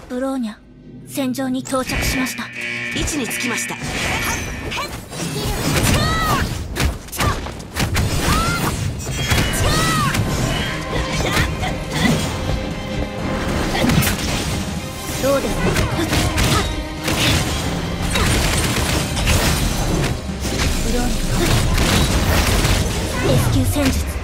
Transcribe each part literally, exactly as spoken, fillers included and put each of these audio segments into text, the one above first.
ブローニャ、戦場に到着しました。 位置につきました。 どうですか。ブローニャ、レスキュー戦術。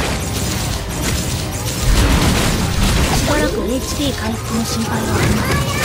エイチピー 回復の心配はありません。